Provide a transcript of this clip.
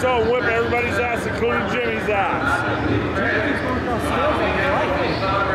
so and whip everybody's ass, including Jimmy's ass.